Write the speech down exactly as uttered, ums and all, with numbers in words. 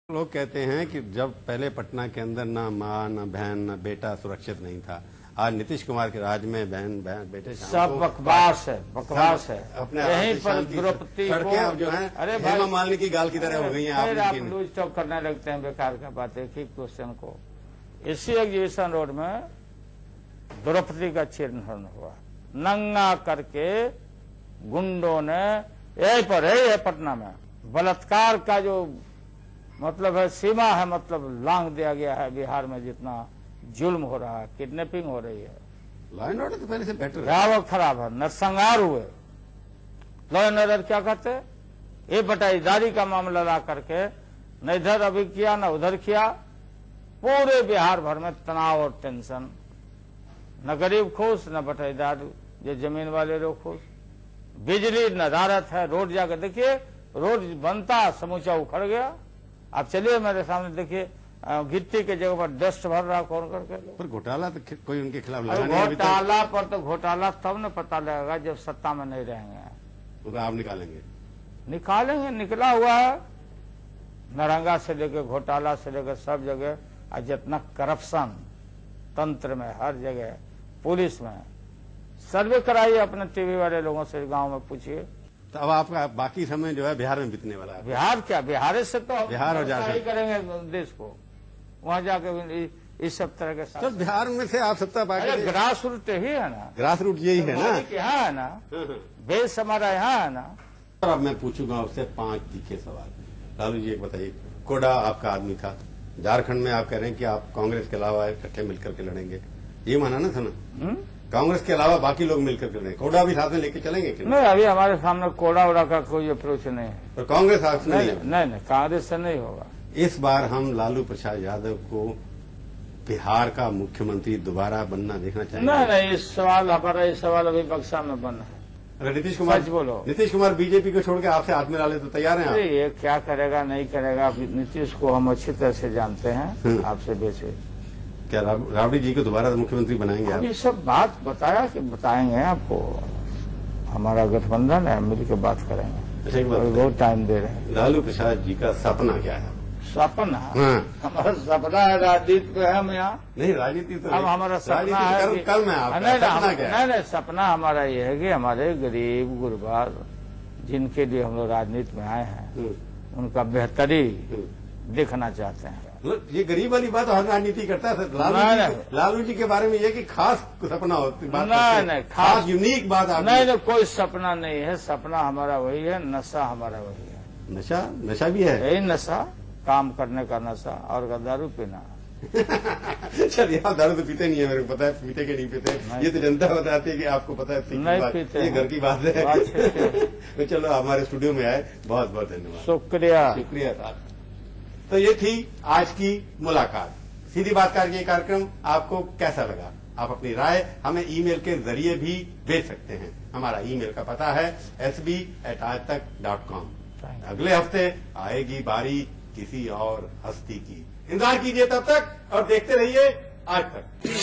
लोग कहते हैं कि जब पहले पटना के अंदर ना माँ ना बहन ना बेटा सुरक्षित नहीं था, आज नीतीश कुमार के राज में बहन बहन बेटे सब बकवास है, बकवास है। अपने यहीं पर द्रौपदी को अब जो है अरे हेमा मालिनी की गाल की तरह हो गई हैं। फिर आप लूज टॉक करने लगते हैं बेकार का बात। एक ही क्वेश्चन को इसी एग्जीबिशन रोड में द्रौपदी का चिन्हन हुआ, नंगा करके गुंडों ने यही पर है पटना में बलात्कार का जो मतलब है सीमा है, मतलब लांग दिया गया है। बिहार में जितना जुल्म हो रहा है, किडनैपिंग हो रही है, लॉ एंड ऑर्डर तो पहले से बेटर है, खराब है, नरसंहार हुए। लॉ एंड ऑर्डर क्या कहते, ये बटाईदारी का मामला ला करके न इधर अभी किया न उधर किया। पूरे बिहार भर में तनाव और टेंशन, न गरीब खुश न बटाईदार जो जमीन वाले लोग खुश। बिजली नदारत है, रोड जाकर देखिए, रोड बनता समूचा उखड़ गया। आप चलिए मेरे सामने देखिए, गिट्टी के जगह पर डस्ट भर रहा कौन करके। पर घोटाला तो कोई उनके खिलाफ लगा नहीं। घोटाला पर तो घोटाला तब न पता लगेगा जब सत्ता में नहीं रहेंगे। तो आप निकालेंगे निकालेंगे, निकला हुआ है नारंगा से लेकर घोटाला से लेकर सब जगह। और जितना करप्शन तंत्र में हर जगह, पुलिस में, सर्वे कराइए अपने टीवी वाले लोगों से, गांव में पूछिए। तो अब आपका बाकी समय जो है बिहार में बीतने वाला है। बिहार क्या, बिहार से तो बिहार और झारखंड करेंगे देश को, वहां जाके इस सब तरह के साथ। तो बिहार में से आप सत्ता पार्टी, ग्रास रूट ही है ना, ग्रास रूट यही है ना, यहाँ है ना, बेस हमारा यहाँ है ना। अब मैं पूछूंगा आपसे पांच तीखे सवाल। लालू जी एक बताइए, कोडा आपका आदमी था, झारखंड में आप कह रहे हैं कि आप कांग्रेस के अलावा इकट्ठे मिलकर के लड़ेंगे, ये माना ना था ना? कांग्रेस के अलावा बाकी लोग मिलकर के लड़ेंगे, कोडा भी साथ में लेके चलेंगे कि नहीं? अभी हमारे सामने कोडा उड़ा का कोई अप्रोच नहीं है। तो कांग्रेस साथ में नहीं, नहीं नहीं कांग्रेस से नहीं होगा। इस बार हम लालू प्रसाद यादव को बिहार का मुख्यमंत्री दोबारा बनना देखना चाहेंगे? नहीं नहीं, इस सवाल हमारा इस सवाल अभी बक्सा में बना है। अगर नीतीश कुमार, सच बोलो, नीतीश कुमार बीजेपी को छोड़ के आपसे हाथ मिला ले तो तैयार हैं आप? ये क्या करेगा नहीं करेगा, नीतीश को हम अच्छी तरह से जानते हैं, आपसे बेचे। क्या राबड़ी जी को दोबारा मुख्यमंत्री बनाएंगे आप? ये सब बात बताया कि बताएंगे आपको, हमारा गठबंधन है, मिलकर बात करेंगे। अच्छा, एक बात बहुत टाइम दे रहे हैं। लालू प्रसाद जी का सपना क्या है? सपना? हाँ। हमारा सपना है राजनीति पे, हम यहाँ नहीं, राजनीति तो अब हमारा सपना है कल, कि, कल मैं आपका नहीं, सपना क्या है? नहीं नहीं, सपना हमारा ये है कि हमारे गरीब गुरबा जिनके लिए हम लोग राजनीति में आए हैं, उनका बेहतरी देखना चाहते हैं। ये गरीब वाली बात हर राजनीति करता है। लालू जी, लालू जी के बारे में ये कि खास सपना होती बात, नहीं नहीं, खास यूनिक बात। नहीं नहीं, कोई सपना नहीं है, सपना हमारा वही है, नशा हमारा वही है। नशा? नशा भी है? यही नशा, काम करने का नशा और दारू पीना। चलिए, आप दारू तो पीते नहीं है, मेरे को पता है, पीते के नहीं पीते, ये तो जनता बताती है कि आपको पता है। नहीं पीते, ये घर की बात है। तो चलो, हमारे स्टूडियो में आए, बहुत बहुत धन्यवाद। शुक्रिया शुक्रिया साहब। तो ये थी आज की मुलाकात। सीधी बात का ये कार्यक्रम आपको कैसा लगा? आप अपनी राय हमें ईमेल के जरिए भी भेज सकते हैं। हमारा ईमेल का पता है एस बी एट आज तक डॉट कॉम। अगले हफ्ते आएगी बारी किसी और हस्ती की। इंतजार कीजिए तब तक और देखते रहिए आज तक।